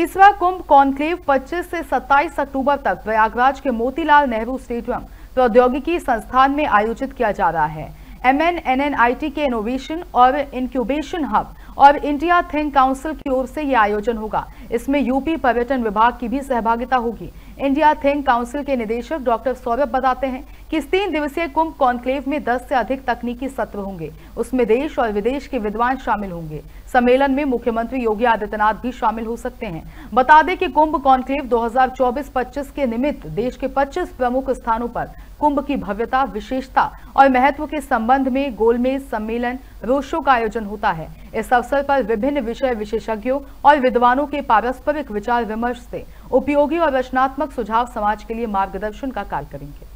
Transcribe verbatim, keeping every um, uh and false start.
तीसरा कुंभ कॉन्क्लेव पच्चीस से सत्ताईस अक्टूबर तक प्रयागराज के मोतीलाल नेहरू स्टेडियम प्रौद्योगिकी संस्थान में आयोजित किया जा रहा है। M N N N I T के इनोवेशन और इंक्यूबेशन हब और इंडिया थिंक काउंसिल की ओर से यह आयोजन होगा। इसमें यूपी पर्यटन विभाग की भी सहभागिता होगी। इंडिया थिंक काउंसिल के निदेशक डॉक्टर सौरभ बताते हैं कि इस तीन दिवसीय कुंभ कॉन्क्लेव में दस से अधिक तकनीकी सत्र होंगे। उसमें देश और विदेश के विद्वान शामिल होंगे। सम्मेलन में मुख्यमंत्री योगी आदित्यनाथ भी शामिल हो सकते हैं। बता दें कि कुंभ कॉन्क्लेव दो हज़ार चौबीस पच्चीस के निमित्त देश के पच्चीस प्रमुख स्थानों पर कुंभ की भव्यता, विशेषता और महत्व के संबंध में गोलमेज सम्मेलन, रोड शो का आयोजन होता है। इस अवसर पर विभिन्न विषय विशेषज्ञों और विद्वानों के पारस्परिक विचार विमर्श से उपयोगी और रचनात्मक सुझाव समाज के लिए मार्गदर्शन का कार्य करेंगे।